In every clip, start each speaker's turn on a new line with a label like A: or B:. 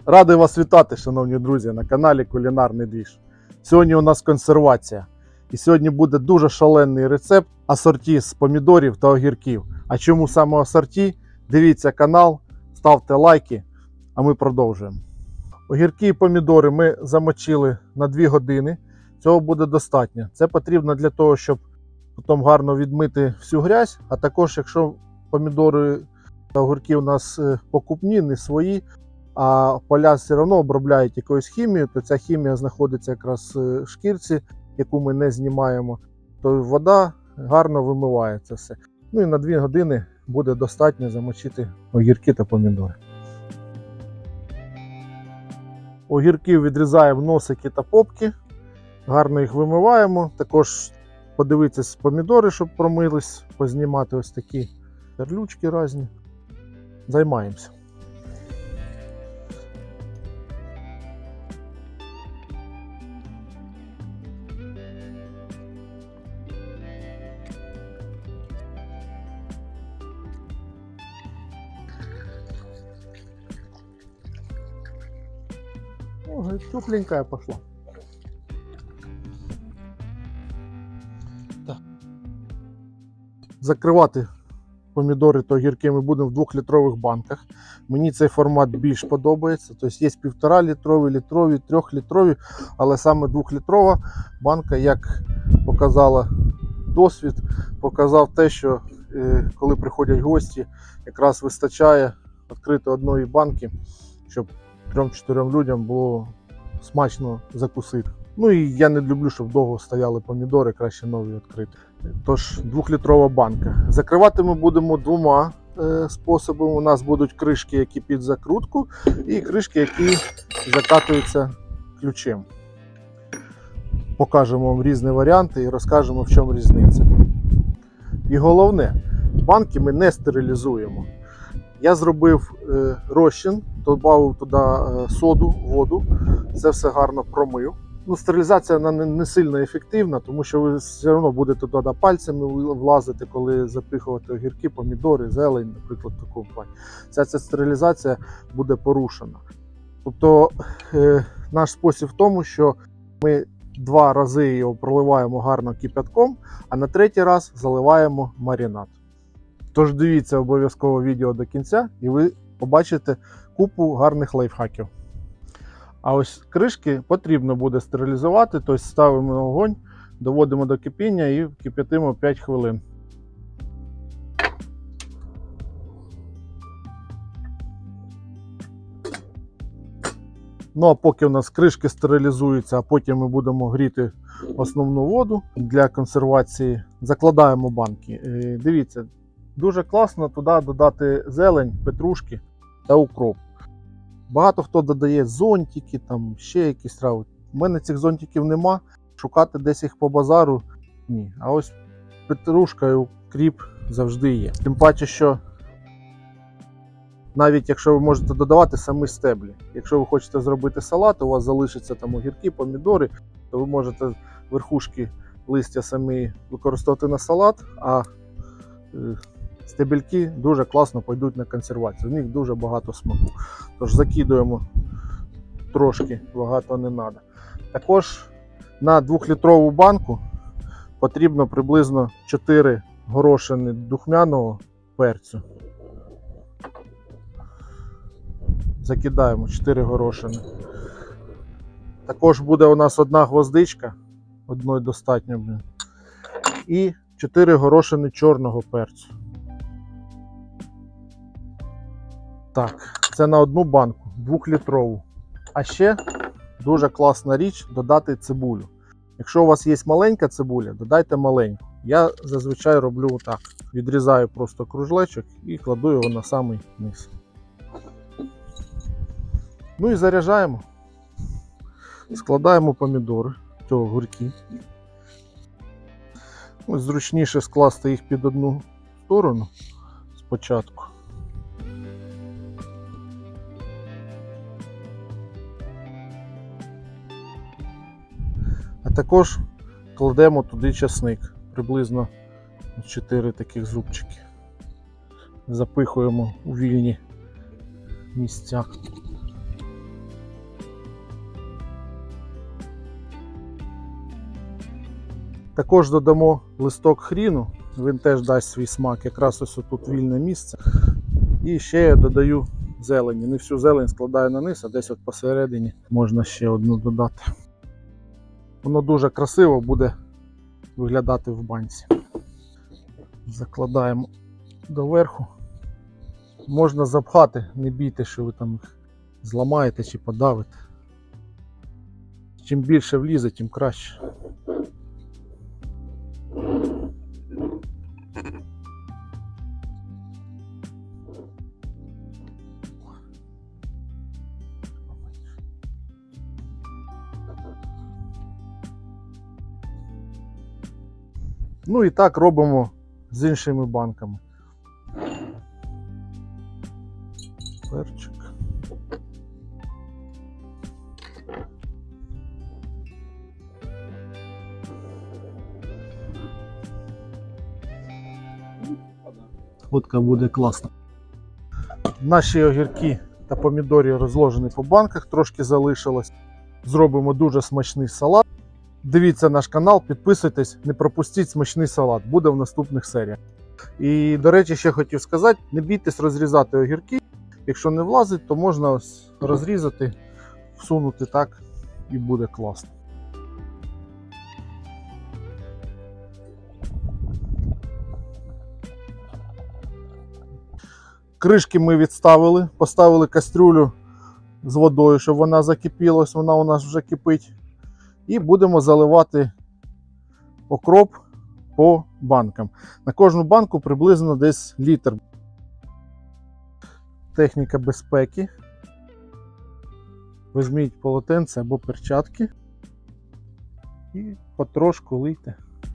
A: Радий вас вітати, шановні друзі, на каналі Кулінарний Двіж. Сьогодні у нас консервація. І сьогодні буде дуже шалений рецепт асорті з помідорів та огірків. А чому саме асорті? Дивіться канал, ставте лайки, а ми продовжуємо. Огірки і помідори ми замочили на 2 години. Цього буде достатньо. Це потрібно для того, щоб потім гарно відмити всю грязь. А також, якщо помідори та огірки у нас покупні, не свої, а поля все одно обробляють якоюсь хімією, то ця хімія знаходиться якраз в шкірці, яку ми не знімаємо, то вода гарно вимиває це все. Ну і на 2 години буде достатньо замочити огірки та помідори. Огірки відрізаємо носики та попки, гарно їх вимиваємо. Також подивитися помідори, щоб промились, познімати ось такі перлючки різні. Займаємося. Ой, тепленькая пошла. Так. Закривати помідори та огірки ми будемо в 2-літрових банках. Мені цей формат більш подобається. Тобто є 1,5-літрові, літрові, 3-літрові, але саме 2-літрова банка, як показала досвід, показав те, що коли приходять гості, якраз вистачає відкрити одної банки, щоб 3-4 людям було смачно закусити. Ну і я не люблю, щоб довго стояли помідори, краще нові відкрити. Тож 2-літрова банка. Закривати ми будемо 2 способами. У нас будуть кришки, які під закрутку, і кришки, які закатуються ключем. Покажемо вам різні варіанти і розкажемо, в чому різниця. І головне, банки ми не стерилізуємо. Я зробив розчин, додав туди соду, воду, це все гарно промив. Ну, стерилізація не сильно ефективна, тому що ви все одно будете туди пальцями влазити, коли запихувати огірки, помідори, зелень, наприклад, в такому плані. Ця стерилізація буде порушена. Тобто наш спосіб в тому, що ми 2 рази його проливаємо гарно кипятком, а на 3-й раз заливаємо маринад. Тож дивіться обов'язково відео до кінця і ви побачите купу гарних лайфхаків. А ось кришки потрібно буде стерилізувати, тобто ставимо на вогонь, доводимо до кипіння і кип'ятимо 5 хвилин. Ну а поки у нас кришки стерилізуються, а потім ми будемо гріти основну воду для консервації, закладаємо банки. Дивіться, дуже класно туди додати зелень, петрушки та укроп. Багато хто додає зонтики, там ще якісь трави. У мене цих зонтиків нема, шукати десь їх по базару – ні. А ось петрушка і укріп завжди є. Тим паче, що навіть якщо ви можете додавати самі стеблі. Якщо ви хочете зробити салат, у вас залишаться там огірки, помідори, то ви можете верхушки листя самі використовувати на салат, а стебельки дуже класно пойдуть на консервацію. В них дуже багато смаку. Тож закидуємо трошки, багато не треба. Також на 2-літрову банку потрібно приблизно 4 горошини духмяного перцю. Закидаємо 4 горошини. Також буде у нас 1 гвоздичка, одної достатньо. І 4 горошини чорного перцю. Так, це на 1 банку, 2-літрову. А ще дуже класна річ додати цибулю. Якщо у вас є маленька цибуля, додайте маленьку. Я зазвичай роблю так. Відрізаю просто кружлечок і кладу його на самий низ. Ну і заряджаємо. Складаємо помідори, огірки. Ось зручніше скласти їх під одну сторону спочатку. А також кладемо туди часник, приблизно 4 таких зубчики. Запихуємо у вільні місця. Також додамо листок хріну, він теж дасть свій смак, якраз ось тут вільне місце. І ще я додаю зелені. Не всю зелень складаю на низ, а десь от посередині можна ще одну додати. Воно дуже красиво буде виглядати в банці. Закладаємо доверху. Можна запхати, не бійте, що ви там їх зламаєте чи подавите. Чим більше влізе, тим краще. Ну і так робимо з іншими банками. Перчик. Фотка буде класна. Наші огірки та помідори розложені по банках, трошки залишилось. Зробимо дуже смачний салат. Дивіться наш канал, підписуйтесь, не пропустіть смачний салат, буде в наступних серіях. І, до речі, ще хотів сказати, не бійтесь розрізати огірки. Якщо не влазить, то можна ось розрізати, всунути так і буде класно. Кришки ми відставили, поставили кастрюлю з водою, щоб вона закипілась, вона у нас вже кипить. І будемо заливати окроп по банкам. На кожну банку приблизно десь літр. Техніка безпеки. Візьміть полотенце або перчатки і потрошку лийте.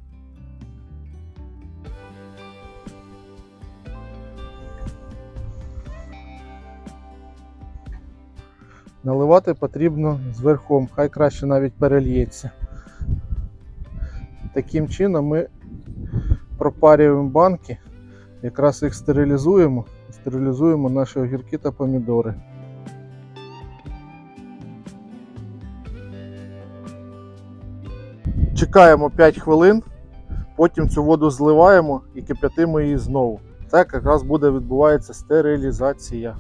A: Наливати потрібно зверху, хай краще навіть перельється. Таким чином ми пропарюємо банки, якраз їх стерилізуємо наші огірки та помідори. Чекаємо 5 хвилин, потім цю воду зливаємо і кип'ятимо її знову. Так якраз буде відбувається стерилізація.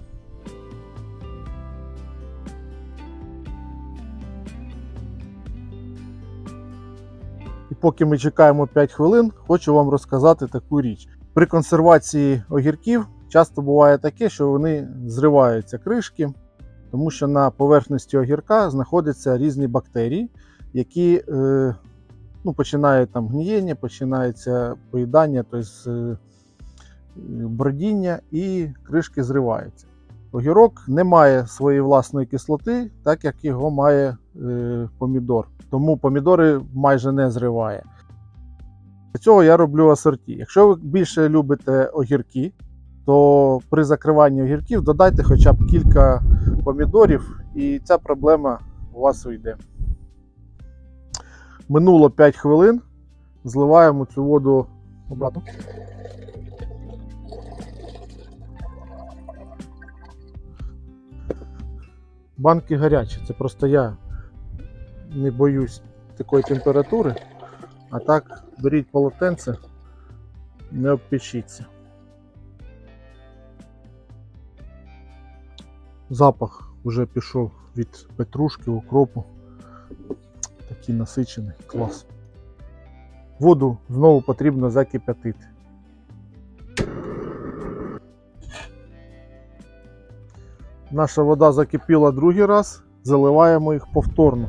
A: І поки ми чекаємо 5 хвилин, хочу вам розказати таку річ. При консервації огірків часто буває таке, що вони зриваються кришки, тому що на поверхності огірка знаходяться різні бактерії, які починають там гнієння, починається поїдання, тобто бродіння, і кришки зриваються. Огірок не має своєї власної кислоти, так як його має помідор. Тому помідори майже не зриває. Для цього я роблю асорті. Якщо ви більше любите огірки, то при закриванні огірків додайте хоча б кілька помідорів, і ця проблема у вас уйде. Минуло 5 хвилин, зливаємо цю воду обратно. Банки гарячі, це просто я не боюсь такої температури, а так беріть полотенце, не обпечіться. Запах вже пішов від петрушки, укропу, такий насичений, клас. Воду знову потрібно закип'ятити. Наша вода закипіла другий раз, заливаємо їх повторно.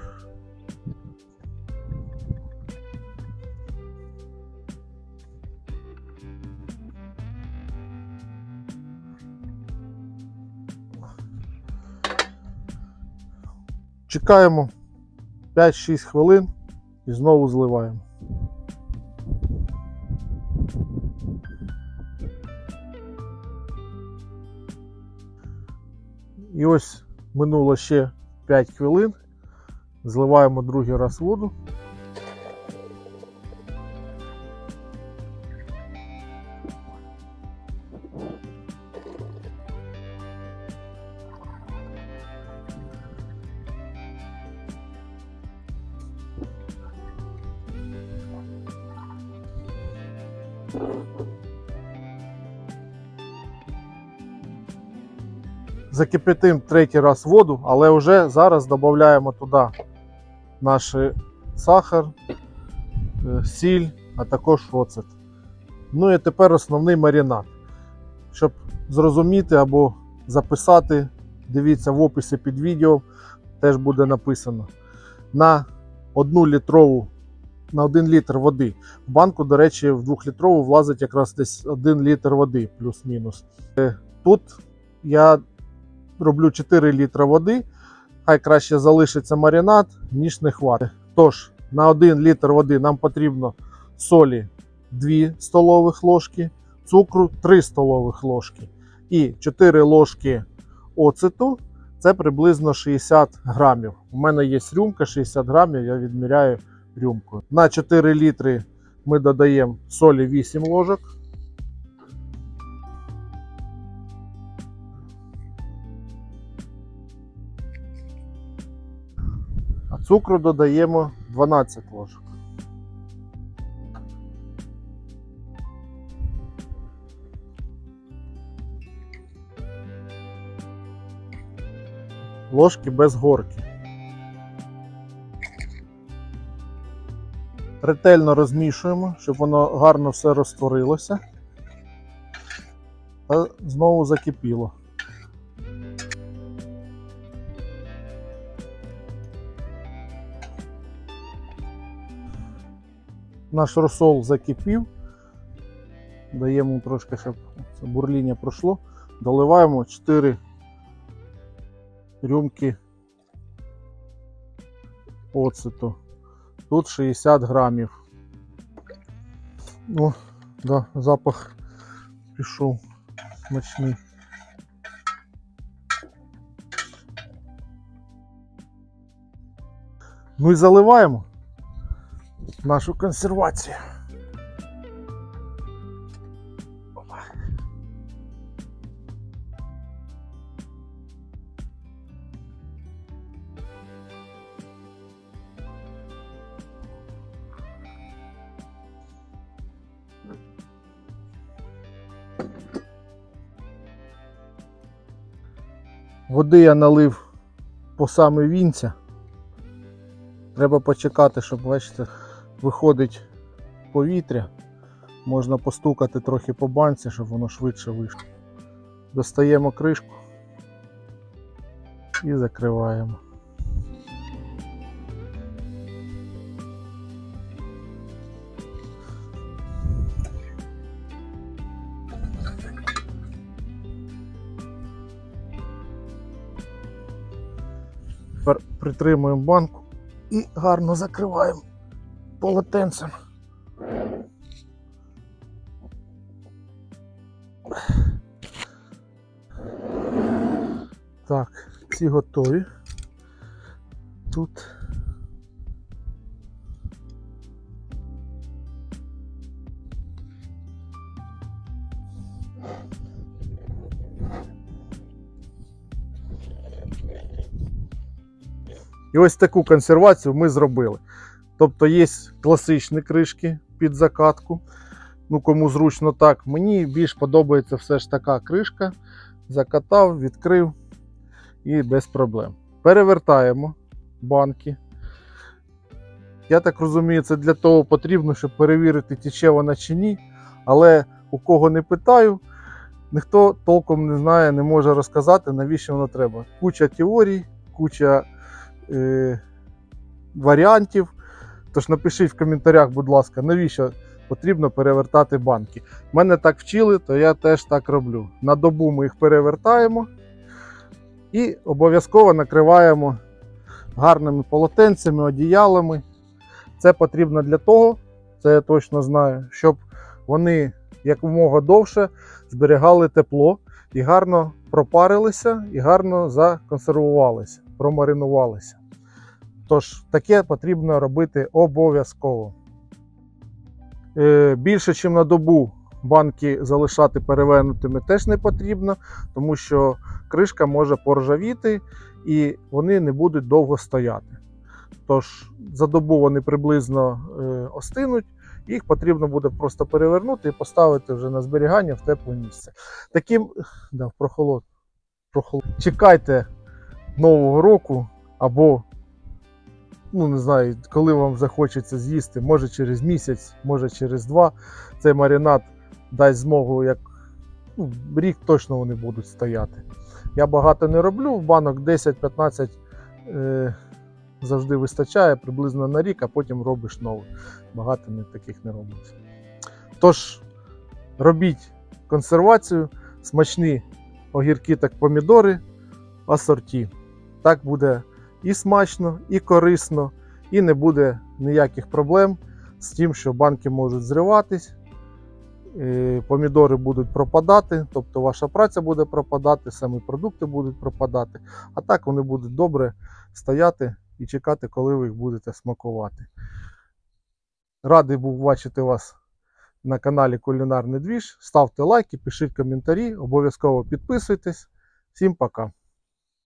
A: Чекаємо 5-6 хвилин і знову зливаємо. І ось минуло ще 5 хвилин, зливаємо другий раз воду. Закипятимо третій раз воду, але вже зараз додаємо туди наш сахар, сіль, а також оцет. Ну і тепер основний маринад. Щоб зрозуміти або записати, дивіться в описі під відео, теж буде написано. На 1 літр води. В банку, до речі, в 2-літрову влазить якраз десь 1 літр води, плюс-мінус. Тут я роблю 4 літра води, хай краще залишиться маринад, ніж не хватить. Тож, на 1 літр води нам потрібно солі 2 столових ложки, цукру 3 столових ложки і 4 ложки оцету, це приблизно 60 грамів. У мене є рюмка 60 грамів, я відміряю рюмкою. На 4 літри ми додаємо солі 8 ложок. А цукру додаємо 12 ложок. Ложки без горки. Ретельно розмішуємо, щоб воно гарно все розтворилося та знову закипіло. Наш розсол закипів, даємо трошки, щоб бурління пройшло, доливаємо 4 рюмки оцету. Тут 60 грамів. О, да, запах пішов смачний. Ну і заливаємо нашу консервацію. Води я налив по саме вінця. Треба почекати, щоб, бачите, виходить повітря. Можна постукати трохи по банці, щоб воно швидше вийшло. Достаємо кришку і закриваємо. Тепер притримуємо банку і гарно закриваємо полотенцем. Так, ці готові. Тут і ось таку консервацію ми зробили. Тобто є класичні кришки під закатку. Ну, кому зручно так. Мені більш подобається все ж така кришка. Закатав, відкрив і без проблем. Перевертаємо банки. Я так розумію, це для того потрібно, щоб перевірити, тече вона чи ні. Але у кого не питаю, ніхто толком не знає, не може розказати, навіщо воно треба. Куча теорій, куча варіантів. Тож напишіть в коментарях, будь ласка, навіщо потрібно перевертати банки. Мене так вчили, то я теж так роблю. На добу ми їх перевертаємо і обов'язково накриваємо гарними полотенцями, одіялами. Це потрібно для того, це я точно знаю, щоб вони якомога довше зберігали тепло і гарно пропарилися, і гарно законсервувалися, промаринувалися. Тож таке потрібно робити обов'язково. Більше, ніж на добу банки залишати перевернутими теж не потрібно, тому що кришка може поржавіти і вони не будуть довго стояти. Тож за добу вони приблизно остинуть Їх потрібно буде просто перевернути і поставити вже на зберігання в тепле місце. Таким, да, в прохолод. Чекайте Нового року або, ну не знаю, коли вам захочеться з'їсти, може через місяць, може через 2. Цей маринад дасть змогу, як рік точно вони будуть стояти. Я багато не роблю, в банок 10-15 завжди вистачає, приблизно на рік, а потім робиш новий. Багато таких не робиться. Тож, робіть консервацію, смачні огірки та помідори, асорті. Так буде і смачно, і корисно, і не буде ніяких проблем з тим, що банки можуть зриватись, помідори будуть пропадати, тобто ваша праця буде пропадати, самі продукти будуть пропадати, а так вони будуть добре стояти і чекати, коли ви їх будете смакувати. Радий був бачити вас на каналі Кулінарний Двіж. Ставте лайки, пишіть коментарі, обов'язково підписуйтесь. Всім пока!